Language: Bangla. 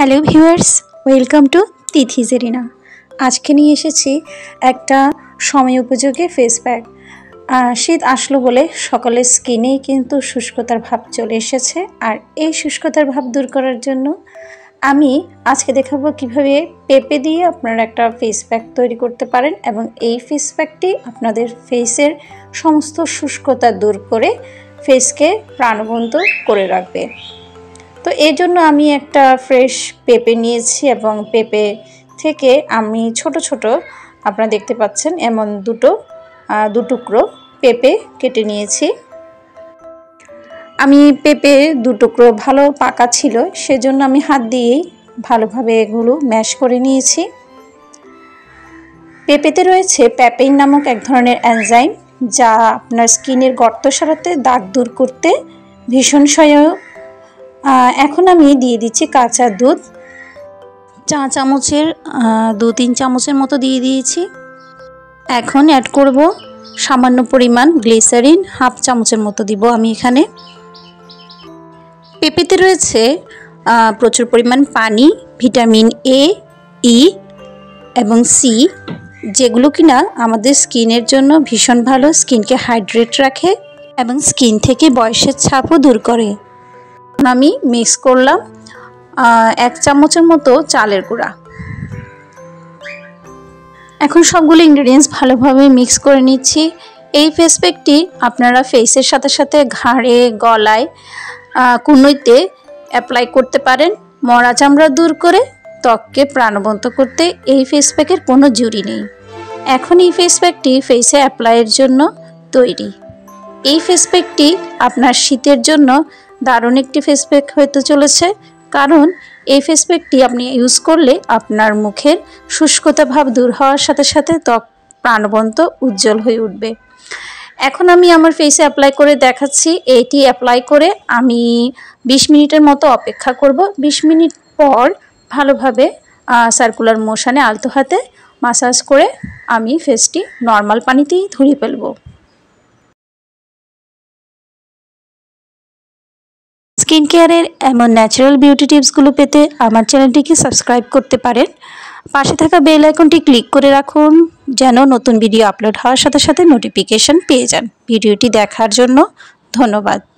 Hello viewers, welcome to Tithi's arena. আজকে নিয়ে এসেছি একটা সময় উপযোগী ফেস প্যাক। শীত আসলো বলে সকলের স্কিনেই কিন্তু শুষ্কতার ভাব চলে এসেছে। আর এই শুষ্কতার ভাব দূর করার জন্য আমি আজকে দেখাবো কিভাবে পেঁপে দিয়ে আপনারা একটা ফেস প্যাক তৈরি করতে পারেন এবং এই ফেস প্যাকটি আপনাদের ফেসের সমস্ত শুষ্কতা দূর করে ফেসকে প্রাণবন্ত করে রাখবে। তো এই জন্য আমি একটা ফ্রেশ পেঁপে নিয়েছি এবং পেঁপে থেকে আমি ছোট ছোট আপনারা দেখতে পাচ্ছেন এমন দু টুকরো পেঁপে কেটে নিয়েছি। আমি পেঁপে দু টুকরো ভালো পাকা ছিল, সেজন্য আমি হাত দিয়েই ভালোভাবে এগুলো ম্যাশ করে নিয়েছি। পেঁপেতে রয়েছে প্যাপেইন নামক এক ধরনের এনজাইম, যা আপনার স্কিনের গর্ত সারাতে, দাগ দূর করতে ভীষণ সহায়ক। এখন আমি দিয়ে দিচ্ছি কাঁচা দুধ, চা চামচের 2-3 চামচের মতো দিয়ে দিয়েছি। এখন অ্যাড করব সামান্য পরিমাণ গ্লিসারিন, 1/2 চামচের মতো দিব আমি এখানে। পেঁপেতে রয়েছে প্রচুর পরিমাণ পানি, ভিটামিন এ, ই এবং সি, যেগুলো কিনা আমাদের স্কিনের জন্য ভীষণ ভালো, স্কিনকে হাইড্রেট রাখে এবং স্কিন থেকে বয়সের ছাপও দূর করে। আমি মিক্স করলাম 1 চামচের মতো চালের গুঁড়া। এখন সবগুলো ইনগ্রেডিয়েন্টস ভালোভাবে মিক্স করে নিচ্ছি। এই ফেস প্যাকটি আপনারা ফেসের সাথে সাথে ঘাড়ে, গলায়, কনুইতে অ্যাপ্লাই করতে পারেন। মরা চামড়া দূর করে ত্বককে প্রাণবন্ত করতে এই ফেস প্যাকের কোনো জুড়ি নেই। এখন এই ফেস প্যাকটি ফেসে অ্যাপ্লাইয়ের জন্য তৈরি। এই ফেস প্যাকটি আপনার শীতের জন্য দারুণ একটি ফেস প্যাক হতে চলেছে, কারণ এই ফেস প্যাকটি আপনি ইউজ করলে আপনার মুখের শুষ্কতা ভাব দূর হওয়ার সাথে সাথে ত্বক প্রাণবন্ত, উজ্জ্বল হয়ে উঠবে। এখন আমি আমার ফেসে অ্যাপ্লাই করে দেখাচ্ছি। এটি অ্যাপ্লাই করে আমি 20 মিনিটের মতো অপেক্ষা করব। 20 মিনিট পর ভালোভাবে সার্কুলার মোশনে আলতো হাতে মাসাজ করে আমি ফেসটি নর্মাল পানিতেই ধুয়ে ফেলব। স্কিন কেয়ারের এমন ন্যাচারাল বিউটি টিপসগুলো পেতে আমার চ্যানেলটিকে সাবস্ক্রাইব করতে পারেন। পাশে থাকা বেল আইকনটি ক্লিক করে রাখুন, যেন নতুন ভিডিও আপলোড হওয়ার সাথে সাথে নোটিফিকেশন পেয়ে যান। ভিডিওটি দেখার জন্য ধন্যবাদ।